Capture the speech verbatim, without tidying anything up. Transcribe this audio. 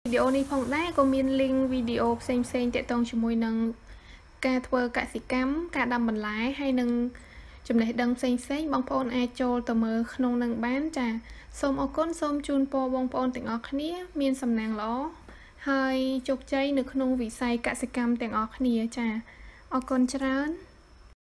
video này phong đá có miền link video xem xem để tông cho môi nâng ca thơ cả sĩ cắm cả đầm mình lái hay nâng chùm này đăng xem xét bong phone ai cho tờ mờ không nâng bán trà xôm ở con xôm chun po bong phone tỉnh ở khía miền sầm nàng ló hơi chục chay được không vì say cả sĩ cắm tỉnh ở khía trà ở con trán